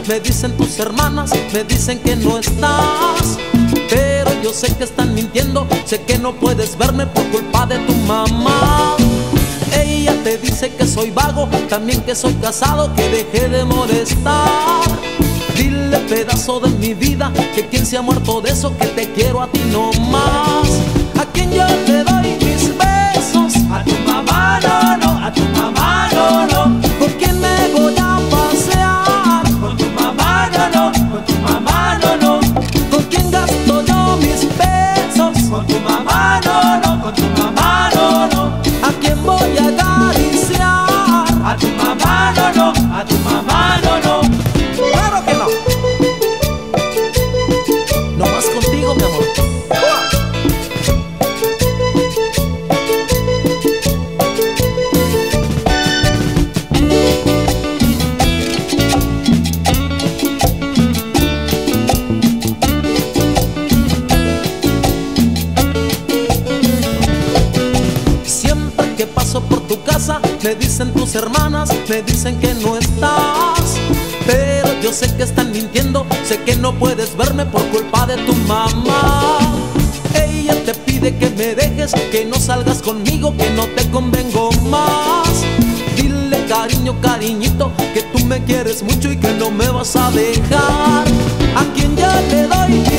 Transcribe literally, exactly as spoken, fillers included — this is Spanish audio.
me dicen tus hermanas, me dicen que no estás. Pero yo sé que están mintiendo, sé que no puedes verme por culpa de tu mamá. Ella te dice que soy vago, también que soy casado, que dejé de molestar. Dile, pedazo de mi vida, que quien se ha muerto de eso, que te quiero a ti no más. A quien yo te doy mis besos, a tu mamá no, no, a tu mamá no, no. ¿con quién me voy a pasear? Con tu mamá no, no, con tu mamá no, no. ¿Con quién gasto yo mis pesos? Con tu mamá no, no, con tu mamá no, no. ¿A quién voy a acariciar? A tu mamá no, no, a tu mamá no, no. ¡Claro que no! No más contigo, mi amor. Siempre que paso por tu casa, me dicen tus hermanas, me dicen que no estás. Pero yo sé que están mintiendo, sé que no puedes verme por culpa de tu mamá. Ella te pide que me dejes, que no salgas conmigo, que no te convengo más. Dile, cariño, cariñito, que tú me quieres mucho y que no me vas a dejar. A quien ya le doy